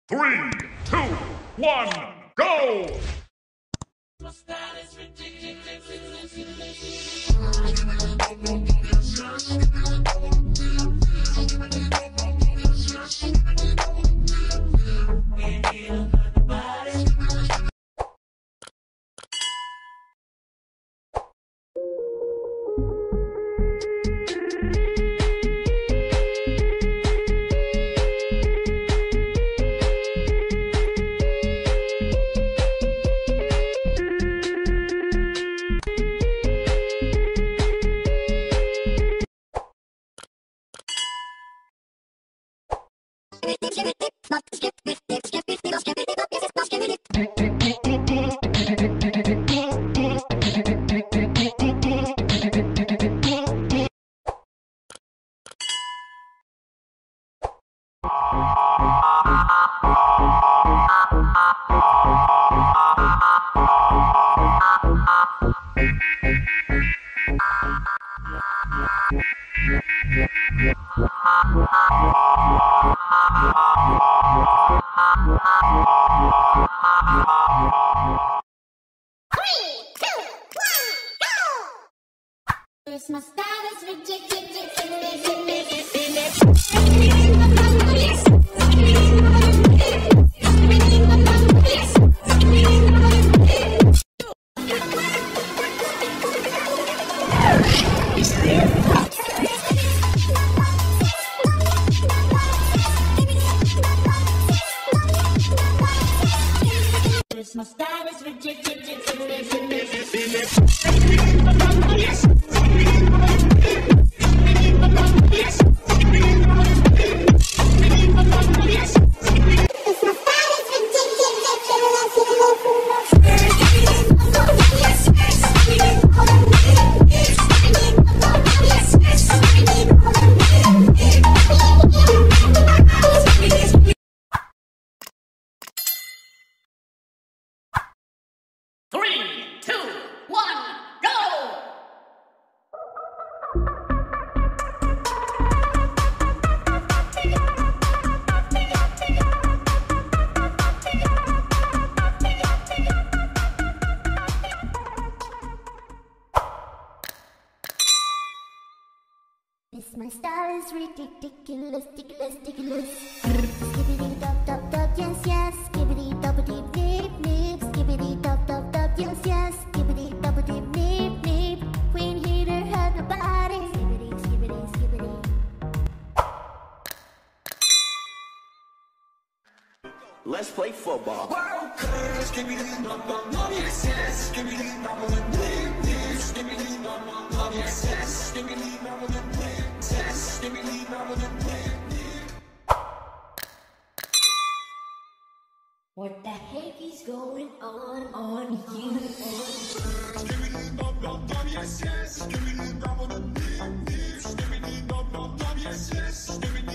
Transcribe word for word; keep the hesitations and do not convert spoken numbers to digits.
Three, two, one, go! My style is ridiculous. My style is Three, two, one, go! This my style is ridiculous, ridiculous, ridiculous. Skibidi dop dop dop, yes yes. Skibidi dop dip dip dip. Skibidi dop dop dop, yes yes. Skibidi dop dip dip dip. Queen Heater had nobody. Skibidi skibidi skibidi. Let's play football. Skibidi dop dop dop, yes yes. Skibidi dop dip dip dip. Skibidi dop dop dop, yes yes. Skibidi dop dip dip dip. Skibidi dop dip dip dip. What the heck is going on on here? Skibidi dop dop dop, yes yes. Skibidi dop dip dip dip. Skibidi dop dop dop, yes yes. Skibidi